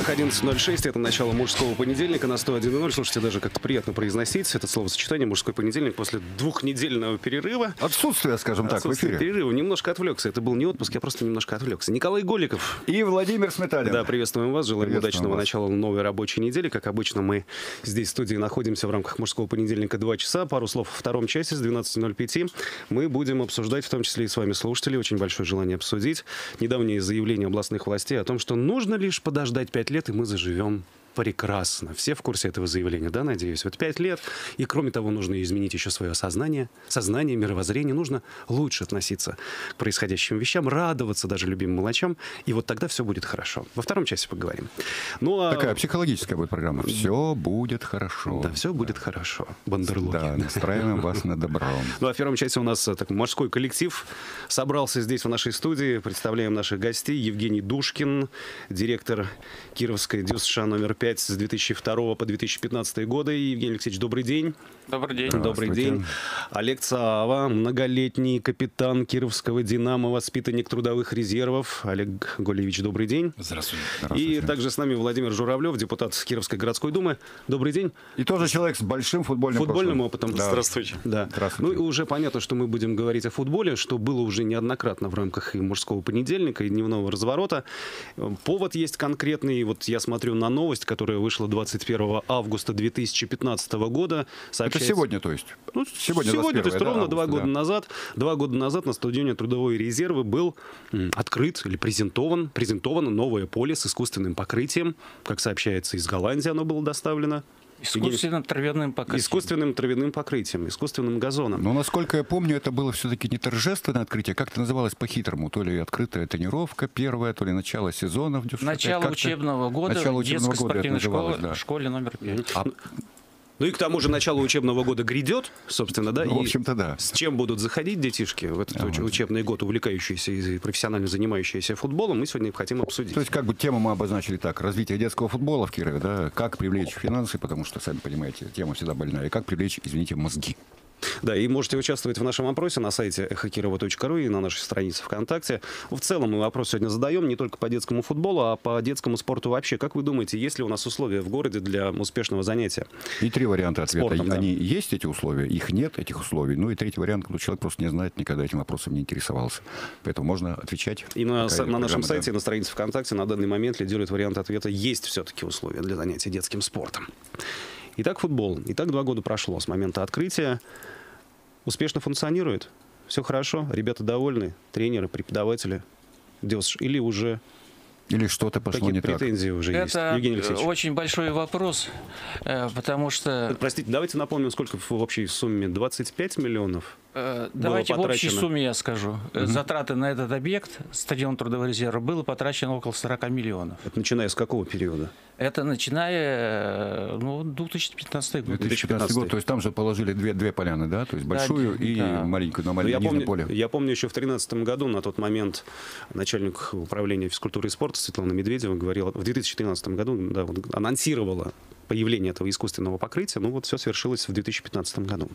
часах 11:06. Это начало мужского понедельника на 101.0. Слушайте, даже как-то приятно произносить это словосочетание «мужской понедельник» после двухнедельного перерыва. Отсутствие, скажем так, в эфире. Перерыва. Немножко отвлекся. Это был не отпуск, я просто немножко отвлекся. Николай Голиков. И Владимир Сметанин. Да, приветствуем вас. Желаем удачного начала новой рабочей недели. Как обычно, мы здесь в студии находимся в рамках мужского понедельника 2 часа. Пару слов во втором часе с 12:05. Мы будем обсуждать, в том числе и с вами, слушатели, очень большое желание обсудить недавнее заявление областных властей о том, что нужно лишь подождать 5 лет, и мы заживем прекрасно. Все в курсе этого заявления, да, надеюсь? Вот 5 лет, и кроме того, нужно изменить еще свое сознание, мировоззрение. Нужно лучше относиться к происходящим вещам, радоваться даже любимым мелочам, и вот тогда все будет хорошо. Во втором часе поговорим. Ну, Такая психологическая будет программа. Все будет хорошо. Да, все будет хорошо. Бандерлоги. Да, настраиваем вас на добро. Ну, а в первом часе у нас такой мужской коллектив собрался здесь, в нашей студии. Представляем наших гостей. Евгений Душкин, директор Кировской ДЮСШ номер 5 с 2002 по 2015 годы. Евгений Алексеевич, добрый день. Добрый день. Добрый день. Олег Цаава, многолетний капитан Кировского «Динамо», воспитанник трудовых резервов. Олег Голевич, добрый день. Здравствуйте. И также с нами Владимир Журавлев, депутат Кировской городской думы. Добрый день. И тоже человек с большим футбольным опытом. Да. Здравствуйте. Да. Здравствуйте. Ну и уже понятно, что мы будем говорить о футболе, что было уже неоднократно в рамках и мужского понедельника, и дневного разворота. Повод есть конкретный. Вот я смотрю на новость, которая вышла 21 августа 2015 года. Это сегодня, то есть? Ну, сегодня, то есть ровно 2 года назад. 2 года назад на стадионе Трудовой резервы был открыт или презентовано новое поле с искусственным покрытием. Как сообщается, из Голландии оно было доставлено. Искусственным травяным покрытием. Искусственным травяным покрытием, искусственным газоном. Но, насколько я помню, это было все-таки не торжественное открытие, как это называлось по-хитрому. То ли открытая тренировка первая, то ли начало сезона. Начало учебного года в детской спортивной школе номер 5. Ну и к тому же начало учебного года грядет, собственно, да? Ну, в общем-то, да. С чем будут заходить детишки в этот учебный год, увлекающиеся и профессионально занимающиеся футболом, мы сегодня хотим обсудить. То есть, как бы тему мы обозначили так: развитие детского футбола в Кирове, да, как привлечь финансы, потому что, сами понимаете, тема всегда больная, и как привлечь, извините, мозги. Да, и можете участвовать в нашем опросе на сайте эхокирова.ру и на нашей странице ВКонтакте. В целом мы вопрос сегодня задаем не только по детскому футболу, а по детскому спорту вообще. Как вы думаете, есть ли у нас условия в городе для успешного занятия? И 3 варианта ответа. Спортом, Они есть, эти условия, их нет, этих условий. Ну и 3-й вариант, когда человек просто не знает, никогда этим вопросом не интересовался. Поэтому можно отвечать. И на нашем сайте, на странице ВКонтакте на данный момент лидирует вариант ответа: есть все-таки условия для занятия детским спортом. Итак, футбол. Итак, 2 года прошло с момента открытия. Успешно функционирует? Все хорошо? Ребята довольны? Тренеры, преподаватели? Или уже... Или что-то пошло не так? Претензии уже есть? Евгений Алексеевич. Это очень большой вопрос, потому что... Простите, давайте напомним, сколько в общей сумме? 25 миллионов? Давайте в общей сумме я скажу. Затраты на этот объект, стадион Трудового резерва, было потрачено около 40 миллионов. Это начиная с какого периода? Это начиная, 2015 год. 2015 год, то есть там же положили две поляны, да? То есть большую и маленькую, на маленькое поле. Я помню, еще в 2013 году, на тот момент начальник управления физкультуры и спорта Светлана Медведева говорила, в 2013 году, да, вот, анонсировала появление этого искусственного покрытия. Ну вот все свершилось в 2015 году.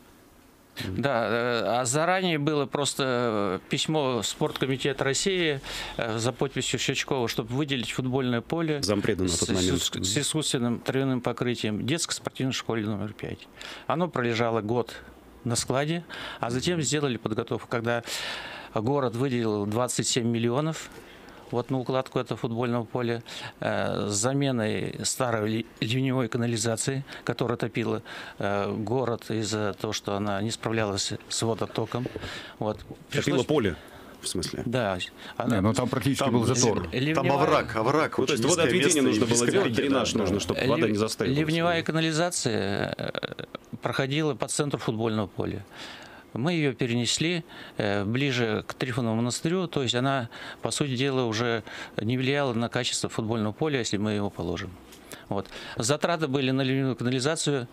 Да, а заранее было просто письмо Спорткомитета России за подписью Щечкова, чтобы выделить футбольное поле зампреда на тот момент с искусственным травяным покрытием детской спортивной школе номер 5. Оно пролежало год на складе, а затем сделали подготовку, когда город выделил 27 миллионов вот на укладку этого футбольного поля с заменой старой ливневой канализации, которая топила город из-за того, что она не справлялась с водотоком. Вот. Топила поле? В смысле? Да. Но там практически был затор. Там овраг. Ну, то есть водоотведение нужно было делать, дренаж нужно, чтобы вода не застаивалась. Ливневая канализация проходила по центру футбольного поля. Мы ее перенесли ближе к Трифоновому монастырю, то есть она, по сути дела, уже не влияла на качество футбольного поля, если мы его положим. Вот. Затраты были на ливневую канализацию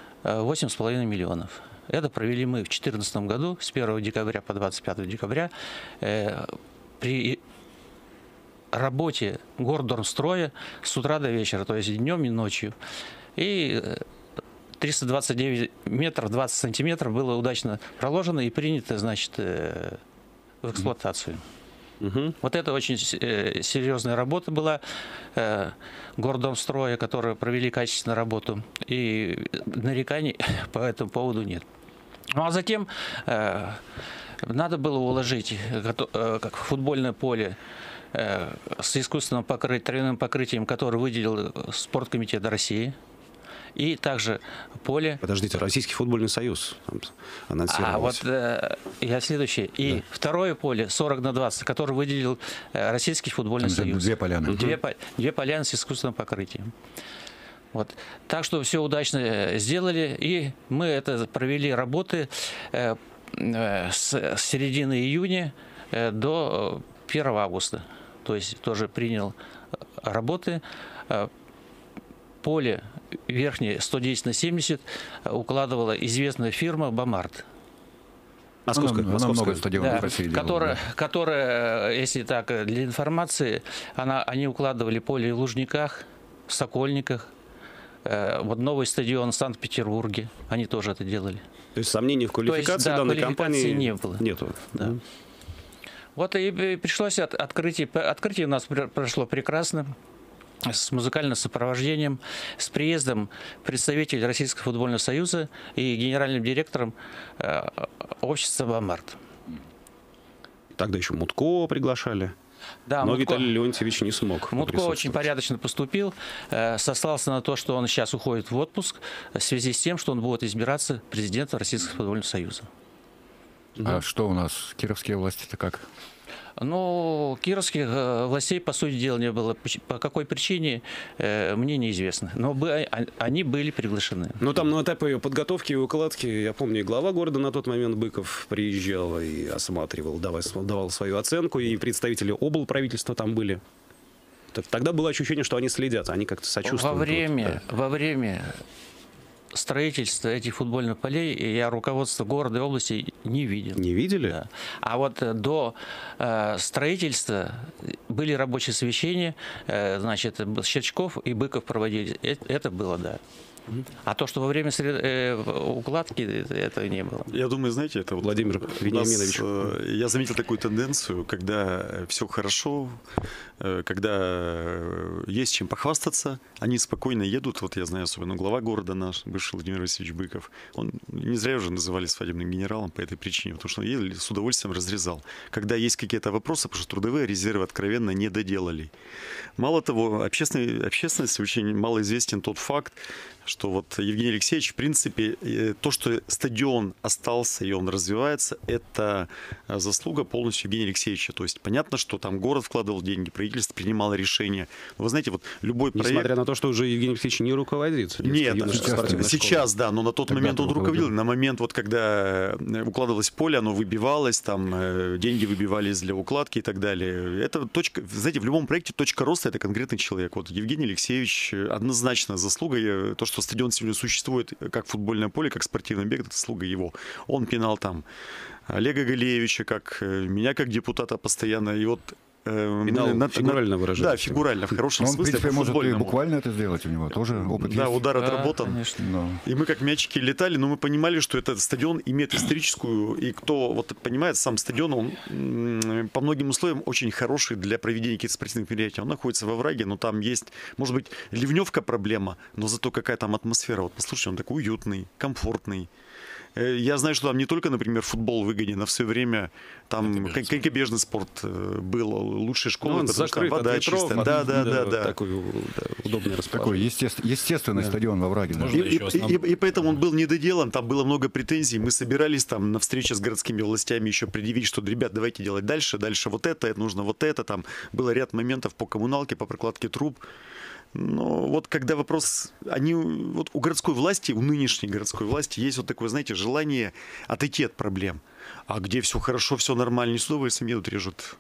8,5 миллионов. Это провели мы в 2014 году, с 1 декабря по 25 декабря, при работе гордормстроя с утра до вечера, то есть днем и ночью. И 329 метров 20 сантиметров было удачно проложено и принято, значит, в эксплуатацию. Вот это очень серьезная работа была Гордомстроя, которые провели качественную работу. И нареканий по этому поводу нет. Ну а затем надо было уложить как футбольное поле с искусственным травяным покрытием, которое выделил Спорткомитет России. И также поле... Подождите, Российский футбольный союз анонсировался. Я следующий. И да. Второе поле 40/20, которое выделил Российский футбольный союз. Две поляны. Две поляны с искусственным покрытием. Вот. Так что все удачно сделали. И мы это провели работы с середины июня до 1 августа. То есть тоже принял работы. Поле верхнее 110/70 укладывала известная фирма «Бомарт». Московская стадион в России делала, которая, если так, для информации, они укладывали поле в Лужниках, в Сокольниках, вот новый стадион в Санкт-Петербурге, они тоже это делали. То есть сомнений в квалификации данной компании не было. Нету. Да. Вот и пришлось открытие. Открытие у нас прошло прекрасно. С музыкальным сопровождением, с приездом представителей Российского футбольного союза и генеральным директором общества «Бомарт». Тогда еще Мутко приглашали. Да, но Виталий Леонтьевич не смог. Мутко очень порядочно поступил, сослался на то, что он сейчас уходит в отпуск в связи с тем, что он будет избираться президентом Российского футбольного союза. А что у нас, кировские власти-то как? Ну, кировских властей, по сути дела, не было. По какой причине, мне неизвестно. Но они были приглашены. Ну, там на этапе подготовки и укладки, я помню, и глава города на тот момент Быков приезжал и осматривал, давал свою оценку, и представители облправительства там были. Тогда было ощущение, что они следят, они как-то сочувствуют. Во время строительство этих футбольных полей я руководство города и области не видел. Не видели? Да. А вот до строительства были рабочие совещания, значит, Щерчков и Быков проводили. Это было, да. А то, что во время укладки, это не было. Я думаю, знаете, это вот Владимир Вениаминович. Я заметил такую тенденцию, когда все хорошо, когда есть чем похвастаться, они спокойно едут. Вот я знаю, особенно глава города наш, бывший Владимир Васильевич Быков, он не зря уже называли свадебным генералом по этой причине, потому что он едет, с удовольствием разрезал. Когда есть какие-то вопросы, потому что трудовые резервы откровенно не доделали. Мало того, общественности очень мало известен тот факт, что вот Евгений Алексеевич, в принципе, то, что стадион остался и он развивается, это заслуга полностью Евгения Алексеевича. То есть понятно, что там город вкладывал деньги, правительство принимало решения. Но вы знаете, вот любой проект... Несмотря на то, что уже Евгений Алексеевич не руководит. Нет, сейчас, да, но на тот момент он руководил. На момент, вот когда укладывалось поле, оно выбивалось, там деньги выбивались для укладки и так далее. Это точка, знаете, в любом проекте точка роста — это конкретный человек. Вот Евгений Алексеевич однозначно заслуга, то, что стадион сегодня существует как футбольное поле, как спортивный объект, это заслуга его. Он пинал там Олега Галеевича, как меня, как депутата постоянно. И вот фигурально выражается. Да, фигурально, в хорошем смысле. Он, в принципе, может и буквально это сделать у него. Тоже опыт есть. Да, удар отработан. Да. И мы как мячики летали, но мы понимали, что этот стадион имеет историческую, и кто вот понимает, сам стадион, он по многим условиям очень хороший для проведения каких-то спортивных мероприятий. Он находится во враге, но там есть, может быть, ливневка проблема, но зато какая там атмосфера. Вот послушайте, он такой уютный, комфортный. Я знаю, что там не только, например, футбол выгоден, а все время там конькобежный спорт был лучшей школой, ну, потому что там вода чистая. Да. Такой удобный расположение. Такой естественный стадион во враге. И поэтому он был недоделан, там было много претензий. Мы собирались там на встрече с городскими властями еще предъявить, что, ребят, давайте делать дальше вот это нужно вот это. Там было ряд моментов по коммуналке, по прокладке труб. Но вот когда вопрос, вот у городской власти, у нынешней городской власти есть вот такое, знаете, желание отойти от проблем. А где все хорошо, все нормально, не с удовольствием едут, режут.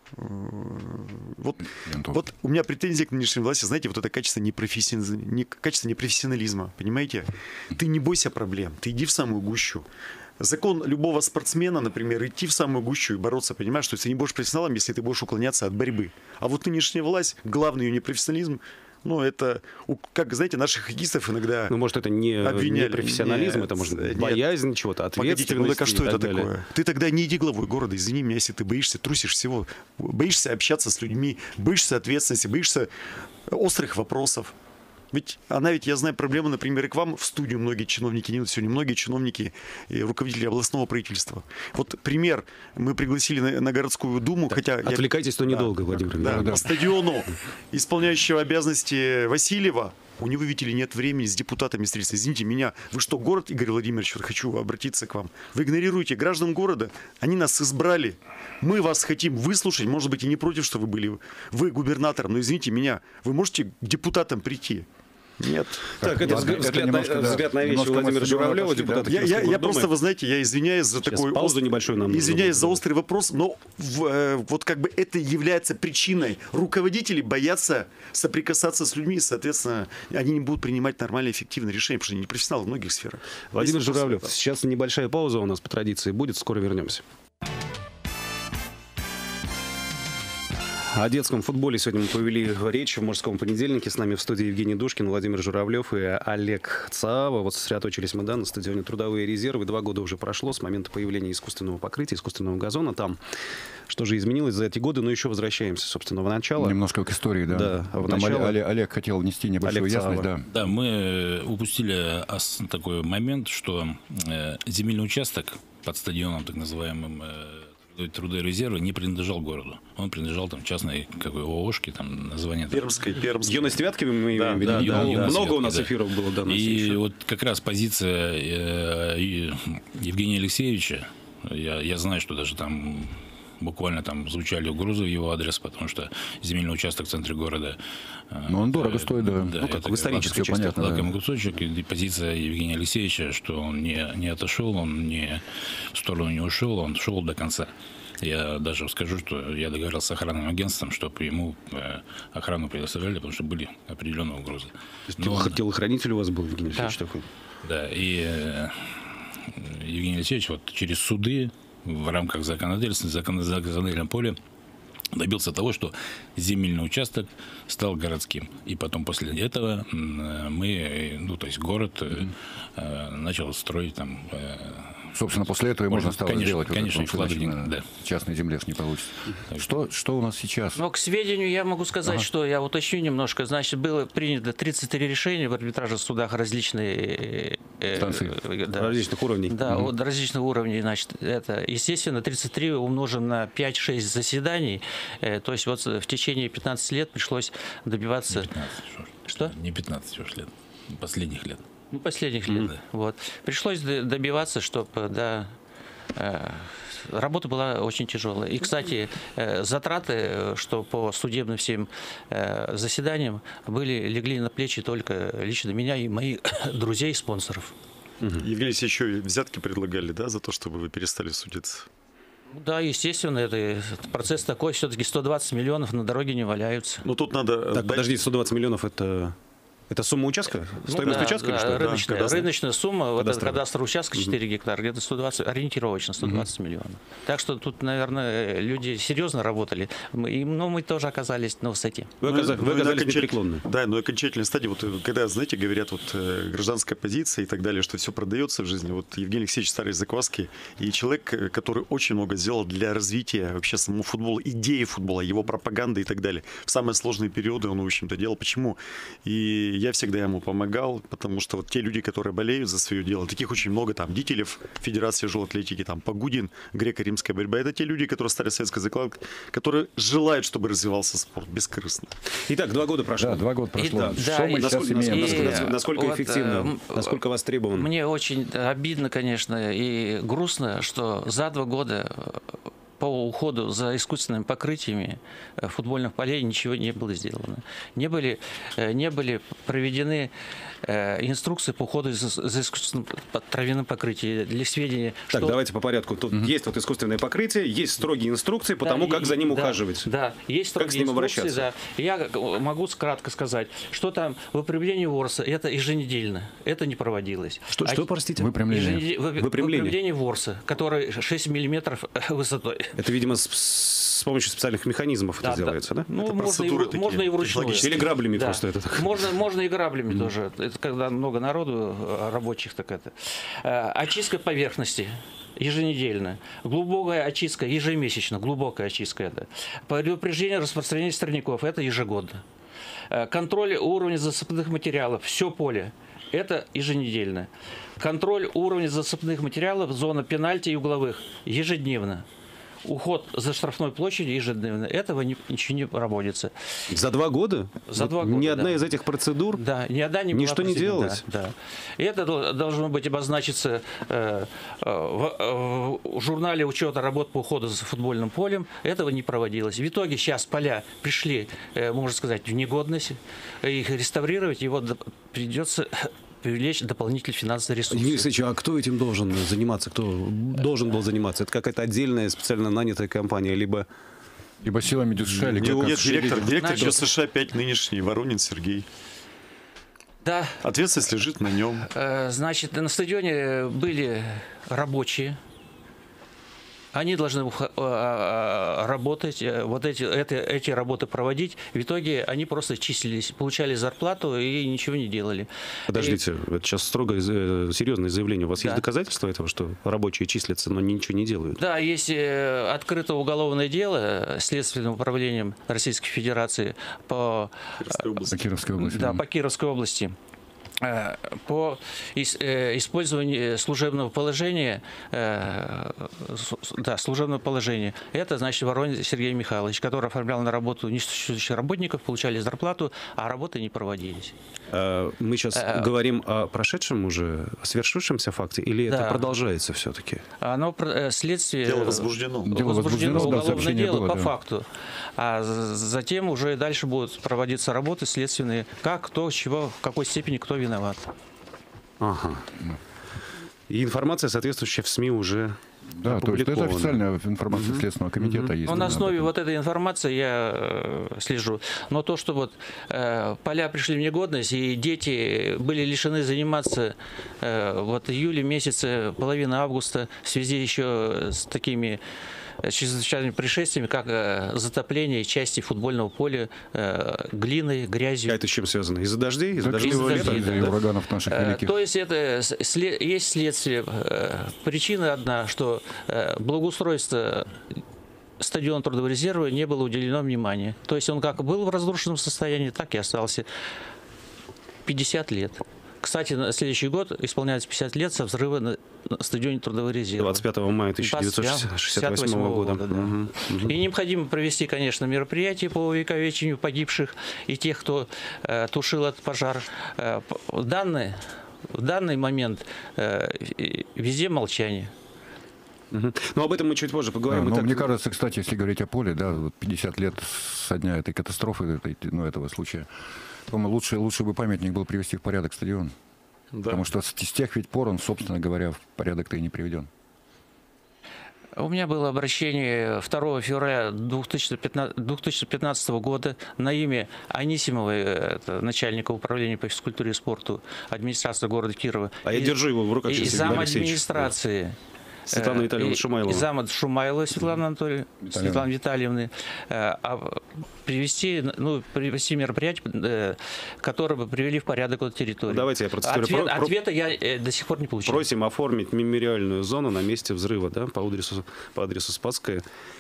Вот у меня претензия к нынешней власти, знаете, вот это качество непрофессионализма, понимаете? Ты не бойся проблем, ты иди в самую гущу. Закон любого спортсмена, например, идти в самую гущу и бороться, понимаешь, что ты не будешь профессионалом, если ты будешь уклоняться от борьбы. А вот нынешняя власть, главный ее непрофессионализм, Ну, это, как, знаете, наших хоккеистов иногда Ну, может, это не профессионализм, это, может быть, боязнь чего-то, ответственность. Погодите, ну так а что и это так далее. такое? Ты тогда не иди главой города, извини меня, если ты боишься, трусишь всего. Боишься общаться с людьми, боишься ответственности, боишься острых вопросов. Ведь я знаю проблемы, например, и к вам в студию многие чиновники не идут сегодня, многие чиновники и руководители областного правительства. Вот пример, мы пригласили на городскую думу, Так, хотя... отвлекайтесь, но недолго, Владимир Да, Ильич. по стадиону исполняющего обязанности Васильева, у него, видите ли, нет времени с депутатами встретиться. Извините меня, вы что, город, Игорь Владимирович, вот хочу обратиться к вам. Вы игнорируете граждан города, они нас избрали. Мы вас хотим выслушать, может быть, и не против, что вы губернатором, но извините меня, вы можете к депутатам прийти? Нет. Так, это Ладно, взгляд немножко, на вещи немножко Владимира мы Журавлева, отошли, депутата да. Кировского Я гордома. просто, вы знаете, я извиняюсь за такой... паузу небольшую нам нужно Извиняюсь за будет. острый вопрос, но вот как бы это является причиной. Руководители боятся соприкасаться с людьми, соответственно, они не будут принимать нормальные, эффективные решения, потому что они не профессионалы в многих сферах. Владимир Есть Журавлев, вопрос. сейчас небольшая пауза у нас по традиции будет, скоро вернемся. О детском футболе сегодня мы повели речь в «Мужском понедельнике». С нами в студии Евгений Душкин, Владимир Журавлев и Олег Цаава. Вот сосредоточились мы, на стадионе «Трудовые резервы». 2 года уже прошло с момента появления искусственного покрытия, искусственного газона. Там что же изменилось за эти годы, но еще возвращаемся, собственно, в начало. Немножко к истории, да. Да, в Там начало. Олег хотел внести небольшую Олег ясность, Цаава. да. Да, мы упустили такой момент, что земельный участок под стадионом, так называемым «Труды резервы», не принадлежал городу. Он принадлежал там частной ООшке, там название... Пермский. Юность Вятковой мы имеем в виду. да, Да, да, много Вятки, у нас да. эфиров было, да. И вот как раз позиция Евгения Алексеевича, я знаю, что даже там буквально там звучали угрозы в его адрес, потому что земельный участок в центре города... Но он дорого стоит, да. Да, Ну, как это в исторической всё части. понятно, да. лакомый кусочек. И позиция Евгения Алексеевича, что он не отошел, он в сторону не ушел, он шел до конца. Я даже скажу, что я договорился с охранным агентством, чтобы ему охрану предоставляли, потому что были определенные угрозы. Телохранитель у вас был, Евгений Алексеевич, такой. Да, и Евгений Алексеевич вот через суды в рамках законодательства, законодательном поле добился того, что земельный участок стал городским. И потом после этого мы, то есть город начал строить там... Собственно, после этого и можно стало конечно, сделать. конечно, потому что вкладывание, иначе на да. частной земле ж не получится. Что у нас сейчас? Но к сведению я могу сказать, что я уточню немножко. Значит, было принято 33 решения в арбитражных судах различные Станции. Различных уровней. Да, от различных уровней. Значит, это, естественно, 33 умножим на 5-6 заседаний. То есть вот в течение 15 лет пришлось добиваться... 15, Что? Не 15 уж лет, последних лет. Ну, последних лет. Вот. Пришлось добиваться, чтобы, работа была очень тяжелая. И, кстати, затраты, что по судебным всем заседаниям, легли на плечи только лично меня и моих друзей и спонсоров. Евгений Алексеевич, еще и взятки предлагали, да, за то, чтобы вы перестали судиться? Да, естественно, этот процесс такой. Все-таки 120 миллионов на дороге не валяются. Но тут надо... Так, подожди, 120 миллионов это сумма участка? Стоимость участка или что? Рыночная сумма, вот этот Кадастровый. кадастровый участок 4 гектара, где-то 120, ориентировочно 120 миллионов. Так что тут, наверное, люди серьезно работали, но мы тоже оказались на высоте. Вы оказались и непреклонны. Да, но окончательная стадия, вот когда, знаете, говорят, гражданская позиция и так далее, что все продается в жизни. Вот Евгений Алексеевич старой закваски и человек, который очень много сделал для развития вообще самого футбола, идеи футбола, его пропаганды и так далее. В самые сложные периоды он, в общем-то, делал. Почему? И я всегда ему помогал, потому что вот те люди, которые болеют за свое дело, таких очень много, там, Дителев, Федерация тяжелой атлетики, там, Погудин, греко-римская борьба, это те люди, которые стали советской закладкой, которые желают, чтобы развивался спорт бескорыстно. Итак, 2 года прошло. Да, 2 года прошло. Да, Что мы и сейчас имеем? Насколько вот, эффективно, насколько востребовано? Мне очень обидно, конечно, и грустно, что за 2 года по уходу за искусственными покрытиями футбольных полей ничего не было сделано. Не были проведены инструкции по уходу за искусственным травяным покрытием. Для сведения, Так, что... давайте по порядку. Тут есть вот искусственное покрытие, есть строгие инструкции по тому, как за ним ухаживать. Да, есть Как с строгие ним инструкции. обращаться. Да. Я могу кратко сказать, что там выпрямление ворса, это еженедельно, это не проводилось. Что, простите? Выпрямление. Выпрямление ворса, который 6 миллиметров высотой. Это, видимо, с помощью специальных механизмов это делается, да? Ну, Это можно и вручную. Или граблями Да. просто это так? Можно и граблями тоже. Это когда много народу, рабочих, так это. Очистка поверхности еженедельно. Глубокая очистка ежемесячно. Глубокая очистка это. Предупреждение распространения сорняков. Это ежегодно. Контроль уровня засыпных материалов. Все поле. Это еженедельно. Контроль уровня засыпных материалов, зона пенальти и угловых. Ежедневно. Уход за штрафной площадью ежедневно. Этого ничего не проводится. За 2 года? За 2 года, Ни одна да. из этих процедур? Да, ни одна не была Ничто не проведена, делалось? Да. И это должно быть обозначиться в журнале учета работ по уходу за футбольным полем. Этого не проводилось. В итоге сейчас поля пришли, можно сказать, в негодность. Их реставрировать, его придется привлечь дополнительный финансовый ресурс. Евгений Алексеевич, а кто этим должен заниматься? Кто должен был заниматься? Это какая-то отдельная специально нанятая компания, либо... Либо силами ДЮСШ, или как? Нет, директор Значит, ДЮСШ 5 нынешний, Воронин Сергей. Да, Ответственность лежит на нем. значит, на стадионе были рабочие. Они должны работать, вот эти работы проводить. В итоге они просто числились, получали зарплату и ничего не делали. Подождите, это сейчас строго серьезное заявление. У вас Да. есть доказательства этого, что рабочие числятся, но ничего не делают? Да, есть открыто уголовное дело Следственным управлением Российской Федерации по Кировской области. Да, по Кировской области. По использованию служебного положения, служебного положения. Это, значит, Воронин Сергей Михайлович, который оформлял на работу несуществующих работников, получали зарплату, а работы не проводились. Мы сейчас говорим о прошедшем уже, о свершившемся факте, или это Да. продолжается все-таки? Оно следствие... Дело возбуждено. Возбуждено да, уголовное сообщение дело было, по да. факту. А затем уже дальше будут проводиться работы следственные, как, кто, чего, в какой степени кто виноват. Ага. И информация соответствующая в СМИ уже Да, то есть это опубликована. официальная информация Следственного комитета. Есть Но на об основе этом. вот этой информации я слежу. Но то, что вот поля пришли в негодность, и дети были лишены заниматься вот июле месяце, половина августа, в связи еще с такими чрезвычайными происшествиями, как затопление части футбольного поля глиной, грязью. А это с чем связано? Из-за дождей? Из-за Да, дождевого из-за лета? дождей, и да. ураганов наших великих. То есть это есть следствие. Причина одна, что благоустройство стадиона Трудового резерва не было уделено внимания. То есть он как был в разрушенном состоянии, так и остался. 50 лет. Кстати, на следующий год исполняется 50 лет со взрыва на стадионе Трудового резерва. 25 мая 1968 года. Да. Мгм. И необходимо провести, конечно, мероприятия по увековечению погибших и тех, кто тушил этот пожар. В данный момент везде молчание. Мгм. Но об этом мы чуть позже поговорим. Но Итак, мне кажется, кстати, если говорить о поле, да, вот 50 лет со дня этой катастрофы, этого случая, по-моему, лучше бы памятник был привести в порядок стадион. Да. Потому что с тех ведь пор он, собственно говоря, в порядок-то и не приведен. У меня было обращение 2 февраля 2015 года на имя Анисимова, это начальника управления по физкультуре и спорту администрации города Кирова. А я держу его в руках, И сейчас, зам Евгений Алексеевич. администрации. Светлана Витальевна Шумайлова. И зам Шумайлова Светлана Анатольевна, Светланы Витальевны. Привести мероприятия, которые бы привели в порядок эту территорию. Давайте я процитирую. Ответа я до сих пор не получил. Просим оформить мемориальную зону на месте взрыва, да, по адресу Спасская,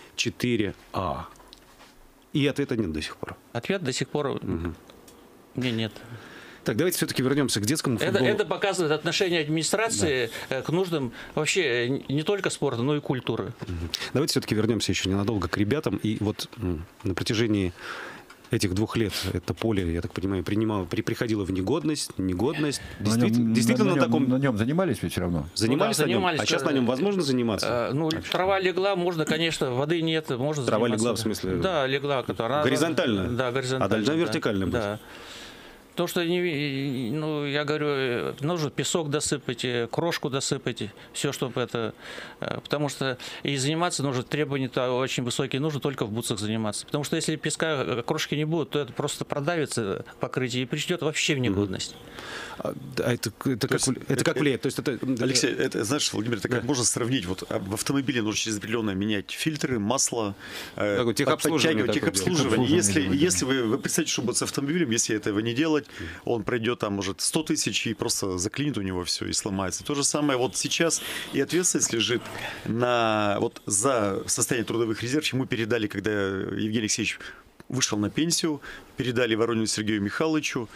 4А. И ответа нет до сих пор. Ответ до сих пор мне нет. Так, давайте все-таки вернемся к детскому футболу. Это показывает отношение администрации к нуждам вообще не только спорта, но и культуры. Давайте все-таки вернемся еще ненадолго к ребятам. И вот на протяжении этих 2 лет это поле, я так понимаю, приходило в негодность. Действительно на таком... На нем занимались ведь все равно? Занимались на нем? занимались. А сейчас на нем возможно заниматься? Трава легла, можно, конечно, воды нет, можно Трава заниматься. легла, в смысле? Да, легла. Которая, Горизонтально? Да, горизонтально. А должна вертикально быть? Да. То, что я говорю, нужно песок досыпать, крошку досыпать, все, чтобы это... Потому что и заниматься нужно, требования-то очень высокие, нужно только в бутсах заниматься. Потому что если песка, крошки не будет, то это просто продавится покрытие и придет вообще в негодность. Это как влияет? То есть это... Алексей, это, знаешь, Владимир, это как можно сравнить? Вот в автомобиле нужно через определенное менять фильтры, масло, техобслуживание. Если вы представьте, что будет с автомобилем, если этого не делать, он пройдет там, может, 100 тысяч и просто заклинит у него все и сломается. То же самое вот сейчас и ответственность лежит за состояние трудовых резервов. Ему передали, когда Евгений Алексеевич вышел на пенсию, передали Воронину Сергею Михайловичу.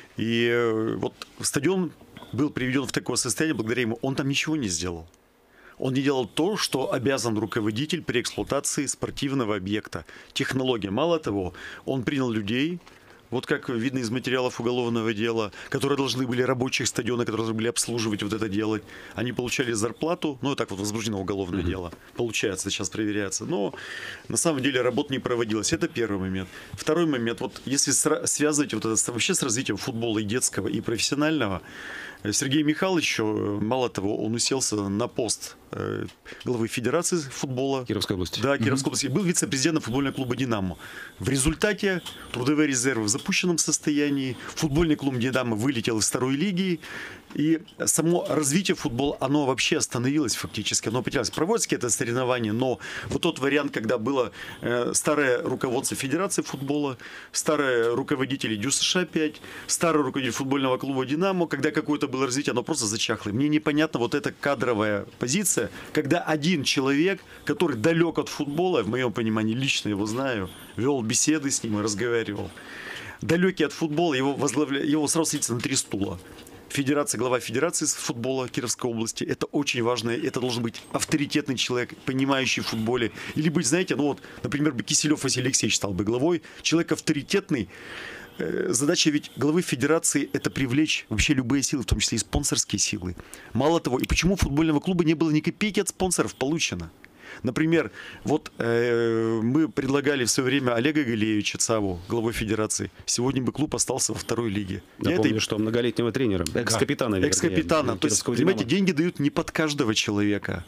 И вот стадион был приведен в такое состояние благодаря ему. Он там ничего не сделал. Он не делал то, что обязан руководитель при эксплуатации спортивного объекта. Технология. Мало того, он принял людей, вот как видно из материалов уголовного дела, которые должны были рабочих стадиона, которые должны были обслуживать вот это делать. Они получали зарплату, так вот возбуждено уголовное дело. Получается, сейчас проверяется. Но на самом деле работа не проводилась. Это первый момент. Второй момент, вот если связывать вот это вообще с развитием футбола и детского, и профессионального, Сергей Михайлович, мало того, он уселся на пост главы Федерации футбола Кировской области. Да, Кировской области. Был вице-президентом футбольного клуба «Динамо». В результате трудовые резервы в запущенном состоянии. Футбольный клуб «Динамо» вылетел из второй лиги. И само развитие футбола, оно вообще остановилось фактически. Оно потерялось. Проводятся какие-то соревнования, но вот тот вариант, когда было старое руководство Федерации футбола, старые руководители ДЮСШ-5, старый руководитель футбольного клуба «Динамо», когда какое-то было развитие, оно просто зачахло. Мне непонятно вот эта кадровая позиция, когда один человек, который далек от футбола, в моем понимании, лично его знаю, вел беседы с ним и разговаривал, далекий от футбола, его сразу садится на 3 стула. Глава Федерации футбола Кировской области. Это очень важно. Это должен быть авторитетный человек, понимающий в футболе. Или быть, знаете, например, Киселев Василий Алексеевич стал бы главой. Человек авторитетный. Задача ведь главы Федерации – это привлечь вообще любые силы, в том числе и спонсорские силы. Мало того, и почему футбольного клуба не было ни копейки от спонсоров получено? Например, мы предлагали в свое время Олега Галеевича Цаву, главой Федерации. Сегодня бы клуб остался во второй лиге. Напомню, что многолетнего тренера, экс-капитана. Экс-капитана. То есть, понимаете, деньги дают не под каждого человека.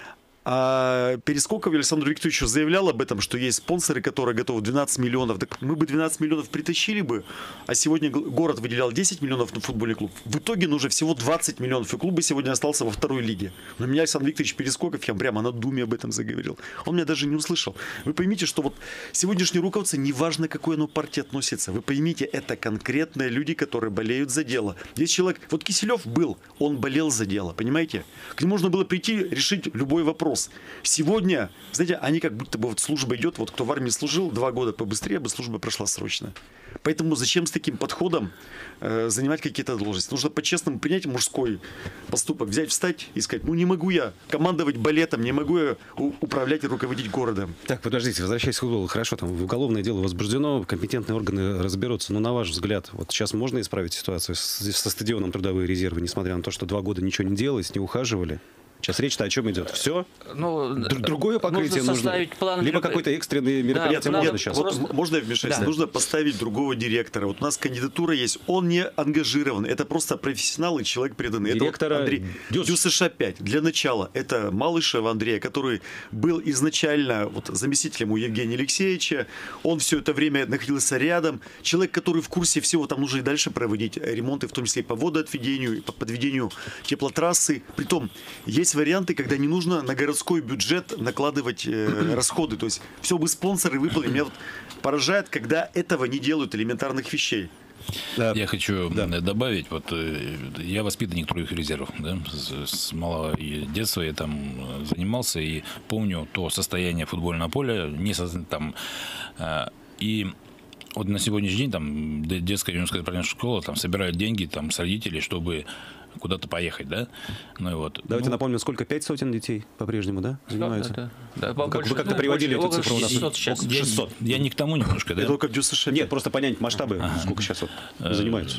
А Перескоков Александр Викторович заявлял об этом, что есть спонсоры, которые готовы 12 миллионов. Так мы бы 12 миллионов притащили бы, а сегодня город выделял 10 миллионов на футбольный клуб. В итоге нужно всего 20 миллионов, и клуб бы сегодня остался во второй лиге. Но меня Александр Викторович Перескоков, я прямо на Думе об этом заговорил. Он меня даже не услышал. Вы поймите, что сегодняшнее руководство, неважно, к какой оно партии относится, вы поймите, это конкретные люди, которые болеют за дело. Здесь человек, Киселев был, он болел за дело, понимаете? К нему можно было прийти, решить любой вопрос. Сегодня, знаете, они как будто бы служба идет, кто в армии служил 2 года побыстрее, бы служба прошла срочно. Поэтому зачем с таким подходом занимать какие-то должности? Нужно по-честному принять мужской поступок, взять, встать и сказать, не могу я командовать балетом, не могу я управлять и руководить городом. Так, подождите, возвращаясь к футболу. Хорошо, там уголовное дело возбуждено, компетентные органы разберутся. Но на ваш взгляд, сейчас можно исправить ситуацию со стадионом трудовые резервы, несмотря на то, что 2 года ничего не делалось, не ухаживали? Сейчас речь-то о чем идет? Все? Другое покрытие нужно? План, либо какое-то экстренное мероприятие можно сейчас? Можно я вмешаюсь? Да. Нужно поставить другого директора. У нас кандидатура есть. Он не ангажирован. Это просто профессионал и человек преданный. Директора это Андрей ДЮСШ-5. Для начала это Малышева Андрея, который был изначально заместителем у Евгения Алексеевича. Он все это время находился рядом. Человек, который в курсе всего. Там нужно и дальше проводить ремонты, в том числе и по водоотведению, и по подведению теплотрассы. Притом, есть варианты, когда не нужно на городской бюджет накладывать расходы. То есть все бы спонсоры выполнили. Меня поражает, когда этого не делают, элементарных вещей. Да. Я хочу добавить, я воспитанник трудовых резервов, с малого детства я там занимался и помню то состояние футбольного поля, и на сегодняшний день там детская юношеская спортивная школа собирают деньги с родителей, чтобы куда-то поехать, да? Давайте напомним, сколько 500 детей по-прежнему, занимаются? Да. Вы как-то приводили эту цифру у нас. 600. Я не к тому немножко, да? Это как ДЮСШ. Нет, просто понять масштабы, сколько сейчас занимаются.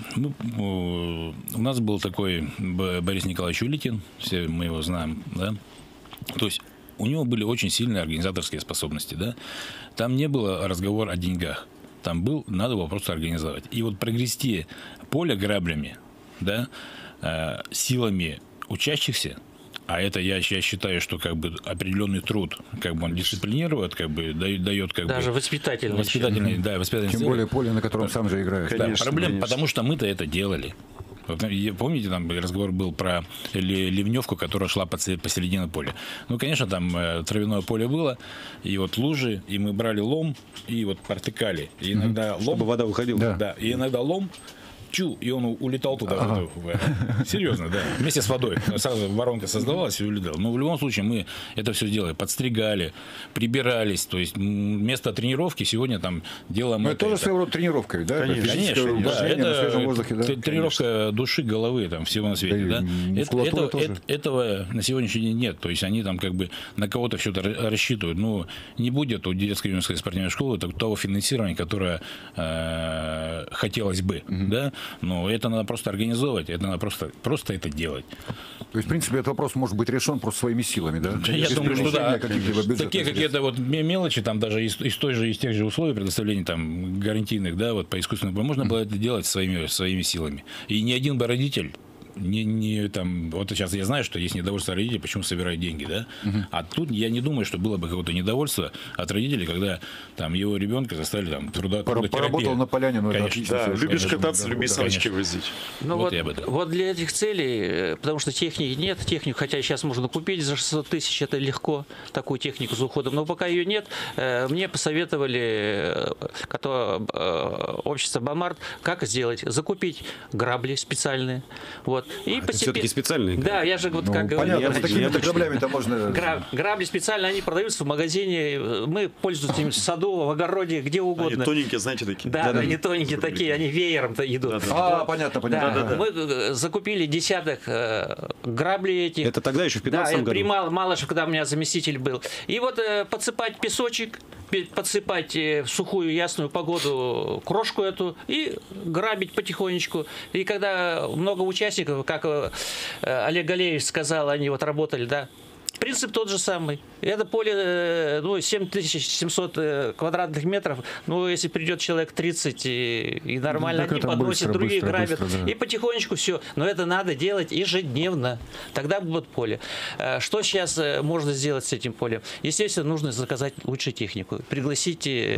У нас был такой Борис Николаевич Улитин, все мы его знаем, да? То есть у него были очень сильные организаторские способности, да? Там не было разговора о деньгах. там был, надо было просто организовать. И вот прогрести поле граблями, да, силами учащихся, а это я считаю, что как бы определенный труд, как бы он дисциплинирует, как бы дает как даже бы воспитательный. Тем более поле, на котором сам же играешь. Конечно, да, проблем, конечно. потому что мы-то это делали. Вот, помните, там разговор был про ливневку, которая шла посередине поля. Ну, конечно, там травяное поле было, и вот лужи, и мы брали лом, и вот протыкали. И иногда лом... Чтобы вода уходила. Да, и иногда лом, и он улетал туда. Серьезно, да. Вместе с водой. Сразу воронка создавалась и улетал. Но в любом случае мы это все сделали. Подстригали, прибирались. То есть вместо тренировки сегодня там делаем... Но это тоже своего рода тренировка, да? Конечно, да. Это тренировка души, головы, там, всего на свете. Да? Этого на сегодняшний день нет. То есть они там как бы на кого-то что-то рассчитывают. Ну, не будет у детской юношеской спортивной школы того финансирования, которое хотелось бы. Да? Но это надо просто организовывать, это надо просто это делать. То есть, в принципе, этот вопрос может быть решен просто своими силами, да? Я думаю, что да. Такие какие-то вот мелочи, там даже из тех же условий предоставления там гарантийных, да, вот по искусственному, можно было это делать своими силами. И ни один бы родитель не там, вот сейчас я знаю, что есть недовольство родителей, почему собирают деньги, да? А тут я не думаю, что было бы какое-то недовольство от родителей, когда там его ребенка заставили там трудотерапию. Поработал на поляне, но это отлично. Да, любишь кататься, люби самочки возить. Ну вот для этих целей, потому что техники нет, технику, хотя сейчас можно купить за 600 тысяч, это легко, такую технику с уходом, но пока ее нет, мне посоветовали общество Бомарт, как сделать, закупить грабли специальные, вот. И это все-таки специальные? Да, я же вот как говорю. Понятно, с такими граблями-то можно... Грабли специально, они продаются в магазине, мы пользуемся им в саду, в огороде, где угодно. Они тоненькие, знаете, такие? Да, они тоненькие такие, они веером-то идут. Понятно. Да, мы закупили десяток граблей этих. Это тогда еще в 15 году? Да, при Малышев, когда у меня заместитель был. И вот подсыпать песочек, подсыпать в сухую ясную погоду крошку эту и грабить потихонечку. И когда много участников, как Олег Галеевич сказал, они вот работали, да, принцип тот же самый. Это поле 7700 квадратных метров. Ну, если придет человек 30 и нормально, они подносят, другие грабят. Да. И потихонечку все. Но это надо делать ежедневно. Тогда будет поле. Что сейчас можно сделать с этим полем? Естественно, нужно заказать лучшую технику. Пригласить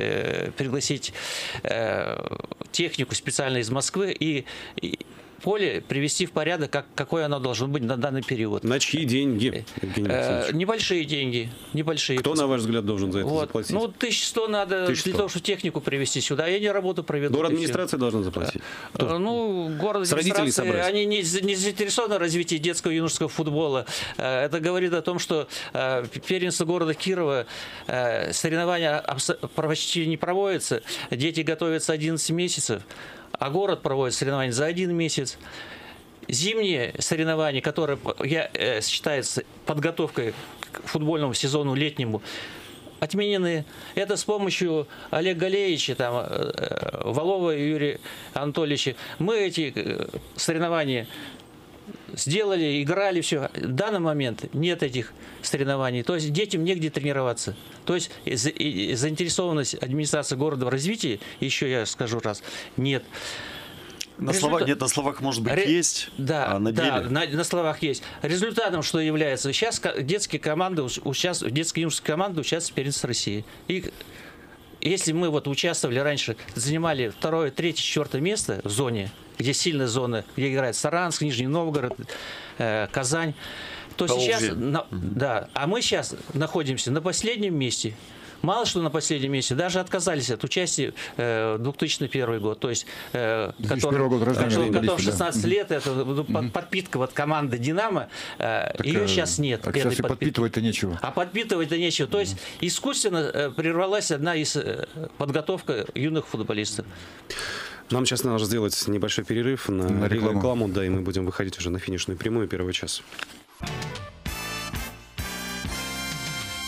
технику специально из Москвы и поле привести в порядок, какое оно должно быть на данный период. На чьи деньги? Небольшие деньги. Небольшие. Кто, на ваш взгляд, должен за это заплатить? Ну, 1100 надо для того, чтобы технику привести сюда. И они работу проведут. Город администрация должна заплатить? Ну, город администрация, они не заинтересованы в развитии детского и юношеского футбола. Это говорит о том, что первенство города Кирова, соревнования почти не проводятся. Дети готовятся 11 месяцев. А город проводит соревнования за 1 месяц. Зимние соревнования, которые считаются подготовкой к футбольному сезону летнему, отменены. Это с помощью Олега Галеевича, Валова Юрия Анатольевича. Мы эти соревнования сделали, играли, все. В данный момент нет этих соревнований. То есть детям негде тренироваться. То есть заинтересованность администрации города в развитии, еще я скажу раз, нет. На словах, может быть, есть, да, а на деле? Да, на словах есть. Результатом что является? Сейчас детские юношеские команды участвуют в первенстве России. И если мы вот участвовали раньше, занимали 2, 3, 4 место в зоне, где сильная зона, где играет Саранск, Нижний Новгород, Казань, то сейчас, а мы сейчас находимся на последнем месте. Мало что на последнем месте, даже отказались от участия в 2001 год. То есть, который 16 лет, это подпитка вот команды «Динамо», ее сейчас нет. А сейчас и подпитывать-то нечего. А подпитывать-то нечего. То есть, искусственно прервалась одна из подготовка юных футболистов. Нам сейчас надо сделать небольшой перерыв на рекламу, да, и мы будем выходить уже на финишную прямую первого часа.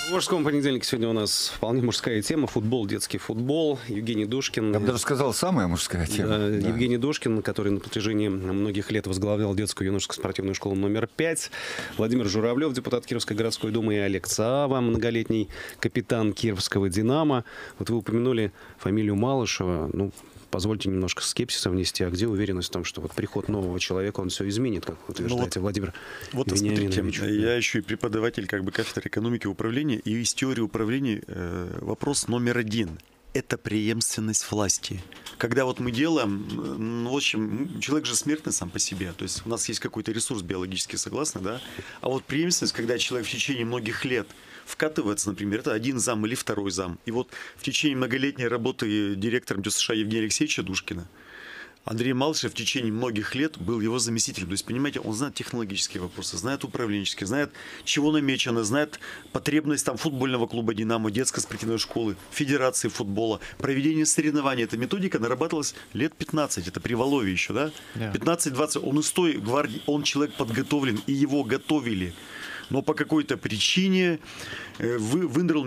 В мужском понедельнике сегодня у нас вполне мужская тема. Футбол, детский футбол. Евгений Душкин. Я бы даже сказал, самая мужская тема. Да. Евгений Душкин, который на протяжении многих лет возглавлял детскую юношескую спортивную школу номер 5. Владимир Журавлев, депутат Кировской городской думы, и Олег Цаава, многолетний капитан Кировского «Динамо». Вот вы упомянули фамилию Малышева. Ну, позвольте немножко скепсиса внести. А где уверенность в том, что вот приход нового человека, он все изменит, как вы утверждаете, Владимир Вениаминович? Смотрите, я еще и преподаватель кафедры экономики и управления, и из теории управления вопрос номер один – это преемственность власти. Когда вот мы делаем, в общем, человек же смертный сам по себе, то есть у нас есть какой-то ресурс биологически, согласны, да? А вот преемственность, когда человек в течение многих лет вкатывается, например, это один зам или второй зам. И вот в течение многолетней работы директором ДЮСШ Евгения Алексеевича Душкина Андрей Малышев в течение многих лет был его заместителем. То есть, понимаете, он знает технологические вопросы, знает управленческие, знает, чего намечено, знает потребность там футбольного клуба «Динамо», детской спортивной школы, федерации футбола, проведение соревнований. Эта методика нарабатывалась лет 15, это при Волове еще, да? 15-20, он из той гвардии, он человек подготовлен, и его готовили. Но по какой-то причине вынырнул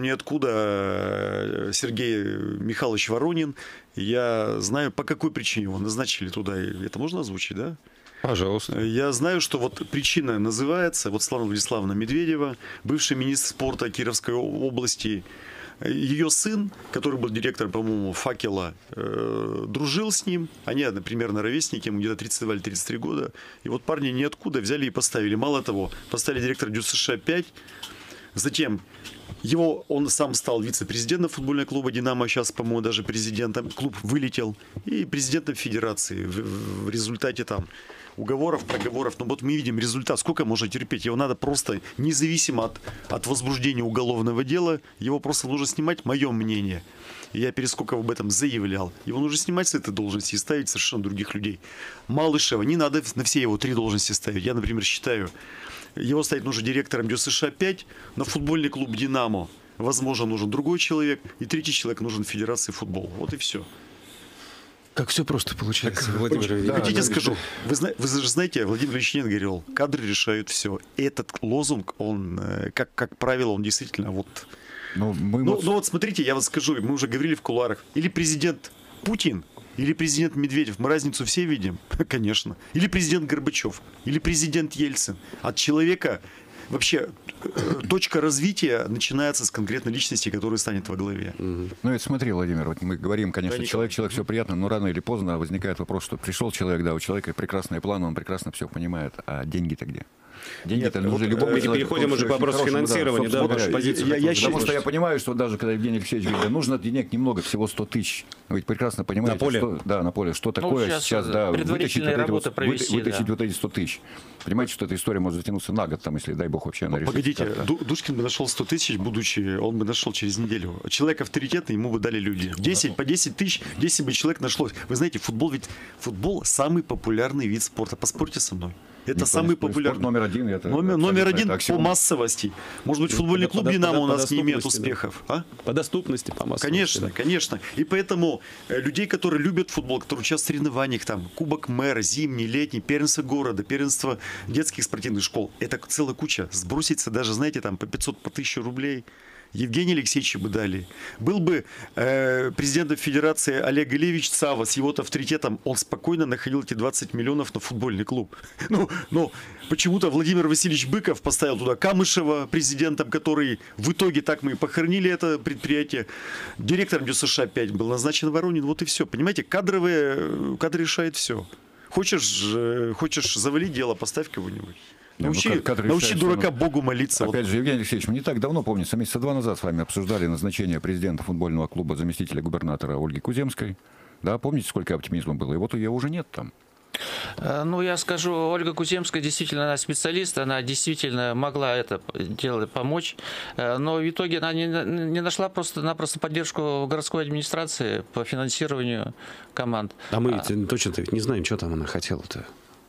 ниоткуда Сергей Михайлович Воронин. Я знаю, по какой причине его назначили туда. Это можно озвучить, да? Пожалуйста. Я знаю, что вот причина называется, вот Светлана Владиславовна Медведева, бывший министр спорта Кировской области. Ее сын, который был директором, по-моему, «Факела», дружил с ним. Они примерно ровесники, ему где-то 32 или 33 года. И вот парни ниоткуда взяли и поставили. Мало того, поставили директора ДЮСШ-5. Затем он сам стал вице-президентом футбольного клуба «Динамо», сейчас, по-моему, даже президентом. Клуб вылетел. И президентом федерации. В результате там уговоров, проговоров. Но вот мы видим результат. Сколько можно терпеть? Его надо просто, независимо от возбуждения уголовного дела, его просто нужно снимать, мое мнение. Я Перескоков об этом заявлял. Его нужно снимать с этой должности и ставить совершенно других людей. Малышева не надо на все его 3 должности ставить. Я, например, считаю, его ставить нужно директором ДЮСШ-5, на футбольный клуб «Динамо», возможно, нужен другой человек, и 3-й человек нужен Федерации футбола. Вот и все. Как все просто получается, Владимир Ильич. Хотите, скажу? Вы же знаете, Владимир Ильич говорил, кадры решают все. Этот лозунг, он, как правило, он действительно вот... Ну вот смотрите, я вам скажу, мы уже говорили в кулуарах. Или президент Путин, или президент Медведев. Мы разницу все видим, конечно. Или президент Горбачев, или президент Ельцин. От человека... Вообще, точка развития начинается с конкретной личности, которая станет во главе. Ну, это смотри, Владимир, вот мы говорим, конечно, человек все приятно, но рано или поздно возникает вопрос, что пришел человек, да, у человека прекрасные планы, он прекрасно все понимает, а деньги-то где? Деньги-то нужны любому человеку. Мы переходим уже к вопросу финансирования, да, вашу позицию. Потому что я понимаю, что даже когда Евгений Алексеевич говорит, нужно денег немного, всего 100 тысяч. Вы ведь прекрасно понимаете, на поле. Что, да, на поле, что такое сейчас, да, вытащить вот эти 100 тысяч. Понимаете, что эта история может затянуться на год, там, если, дай бог, вообще она решится. Погодите, Душкин бы нашел 100 тысяч, будучи, он бы нашел через неделю. Человек авторитетный, ему бы дали люди. 10 по 10 тысяч, 10 бы человек нашлось. Вы знаете, футбол самый популярный вид спорта. Поспорьте со мной. Это самый популярный. Номер один. Это номер один по массовости. Может быть, футбольный клуб «Динамо» у нас не имеет успехов. А? По доступности, по массовости. Конечно, да. Конечно. И поэтому людей, которые любят футбол, которые участвуют в соревнованиях, там, Кубок мэра, зимний, летний, первенство города, первенство детских спортивных школ, это целая куча. Сбросится даже, знаете, там по 500, по 1000 рублей. Евгения Алексеевича бы дали. Был бы президентом Федерации Олег Ильевич Цаава с его авторитетом, он спокойно находил эти 20 миллионов на футбольный клуб. Но почему-то Владимир Васильевич Быков поставил туда Камышева президентом, который в итоге, так мы и похоронили это предприятие. Директором ДЮСШ-5 был назначен Воронин. Вот и все. Понимаете, кадры решают все. Хочешь завалить дело, поставь кого-нибудь. Научи дурака Богу молиться. Опять же, Евгений Алексеевич, мы не так давно, помните, месяца 2 назад с вами обсуждали назначение президента футбольного клуба заместителя губернатора Ольги Куземской. Да, помните, сколько оптимизма было? И вот ее уже нет там. Ну, я скажу, Ольга Куземская действительно она специалист, она действительно могла это дело помочь, но в итоге она не нашла просто-напросто поддержку городской администрации по финансированию команд. А мы точно-то ведь не знаем, что там она хотела-то.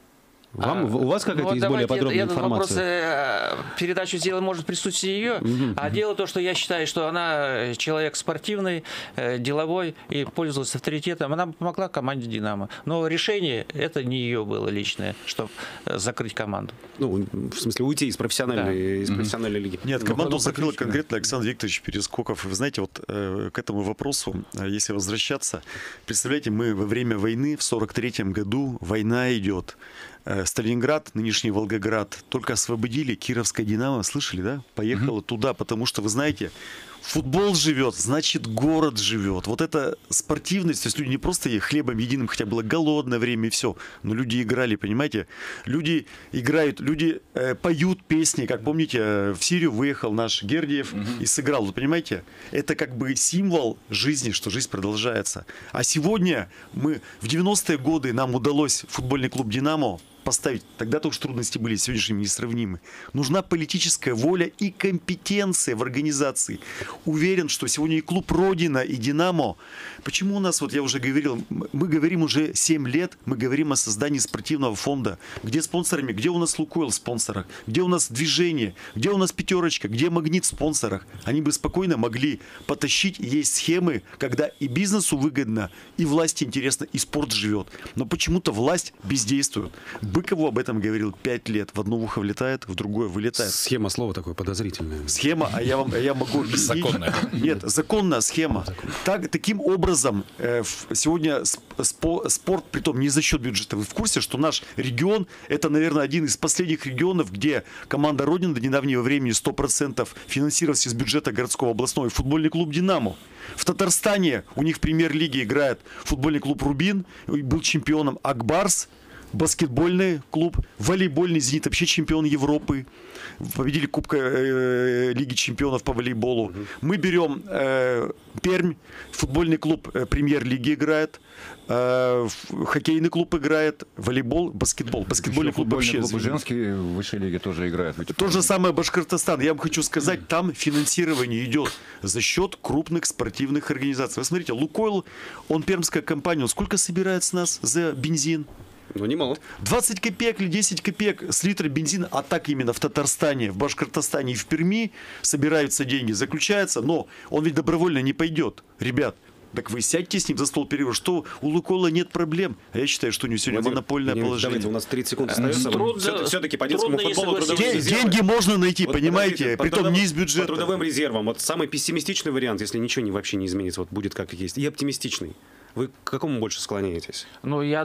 У вас какая-то есть более подробная Вопрос, информация? передачу сделать может присутствие ее, дело то, что я считаю, что она человек спортивный, деловой и пользовалась авторитетом. Она помогла команде «Динамо». Но решение это не ее было личное, чтобы закрыть команду. Ну, в смысле, уйти из профессиональной, лиги. Нет, команду закрыл конкретно Александр Викторович Перескоков. Вы знаете, вот к этому вопросу, если возвращаться, представляете, мы во время войны в 1943 году, война идет. Сталинград, нынешний Волгоград, только освободили, Кировская «Динамо», слышали, да? Поехала туда, потому что, вы знаете, футбол живет, значит, город живет. Вот эта спортивность, то есть люди не просто хлебом единым, хотя было голодное время и все, но люди играли, понимаете? Люди играют, люди поют песни, как помните, в Сирию выехал наш Гердиев и сыграл, вы понимаете? Это как бы символ жизни, что жизнь продолжается. А сегодня мы, в 90-е годы нам удалось футбольный клуб «Динамо» поставить. Тогда-то уж трудности были с сегодняшними несравнимы. Нужна политическая воля и компетенция в организации. Уверен, что сегодня и клуб «Родина», и «Динамо». Почему у нас, вот я уже говорил, мы говорим уже 7 лет, мы говорим о создании спортивного фонда. Где спонсорами? Где у нас «Лукойл» в спонсорах? Где у нас «Движение»? Где у нас «Пятерочка»? Где «Магнит» в спонсорах? Они бы спокойно могли потащить. Есть схемы, когда и бизнесу выгодно, и власти интересно, и спорт живет. Но почему-то власть бездействует. Быкову об этом говорил 5 лет. В одно ухо влетает, в другое вылетает. Схема слова такое подозрительное. Схема, я могу объяснить. Законная. Нет, законная схема. Таким образом, сегодня спорт, притом не за счет бюджета. Вы в курсе, что наш регион, это, наверное, один из последних регионов, где команда «Родина» до недавнего времени 100% финансировалась из бюджета городского областного, и футбольный клуб «Динамо». В Татарстане у них в премьер-лиге играет футбольный клуб «Рубин», был чемпионом «Акбарс», баскетбольный клуб, волейбольный «Зенит», вообще чемпион Европы. Победили Кубка Лиги чемпионов по волейболу. Мы берем Пермь, футбольный клуб премьер-лиги играет, хоккейный клуб играет, волейбол, баскетбол. Баскетбольный клуб вообще. Женский в высшей лиге тоже играет. То же самое Башкортостан. Я вам хочу сказать, там финансирование идет за счет крупных спортивных организаций. Вы смотрите, «Лукойл», он пермская компания, он сколько собирает с нас за бензин? Ну, немало. 20 копеек или 10 копеек с литра бензина, а так именно в Татарстане, в Башкортостане и в Перми собираются деньги, заключается, но он ведь добровольно не пойдет. Ребят, так вы сядьте с ним за стол переговоров, что у «Лукойла» нет проблем. А я считаю, что у него сегодня монопольное положение. Давайте, у нас 30 секунд остается. Все-таки по детскому футболу деньги можно найти, вот, понимаете, притом не из бюджета. По трудовым резервам. Вот самый пессимистичный вариант, если ничего вообще не изменится, вот будет как есть, и оптимистичный. Вы к какому больше склоняетесь? Ну, я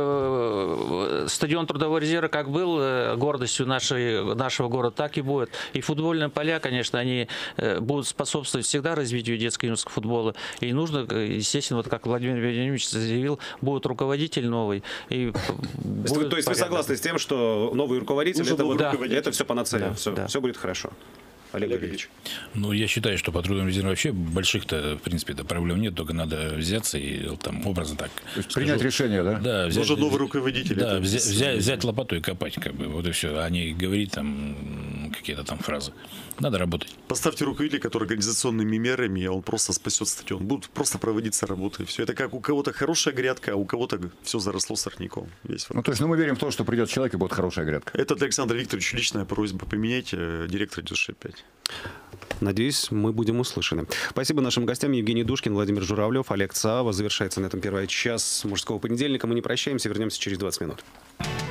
думаю, стадион Трудового резерва как был гордостью нашего города, так и будет. И футбольные поля, конечно, они будут способствовать всегда развитию детского и юношеского футбола. И нужно, естественно, вот как Владимир Владимирович заявил, будет руководитель новый. И то есть вы согласны с тем, что новый руководитель, это все панацея, все будет хорошо? Олег Григорьевич. Ну, я считаю, что по трудовым резервам вообще больших-то, в принципе, проблем нет, только надо взяться и там образно так. Принять решение, да? Да, взять, нужен новый руководитель. Да, взять лопату и копать, как бы, вот и все. А не говорить там какие-то там фразы. Надо работать. Поставьте руководителя, который организационными мерами, он просто спасет стадион. Будут просто проводиться работы. Все это как у кого-то хорошая грядка, а у кого-то все заросло сорняком. Ну, то есть, мы верим в то, что придет человек и будет хорошая грядка. Это Александр Викторович личная просьба. Поменяйте директора ДЮСШ-5. Надеюсь, мы будем услышаны. Спасибо нашим гостям. Евгений Душкин, Владимир Журавлев, Олег Цаава. Завершается на этом первый час мужского понедельника. Мы не прощаемся, вернемся через 20 минут.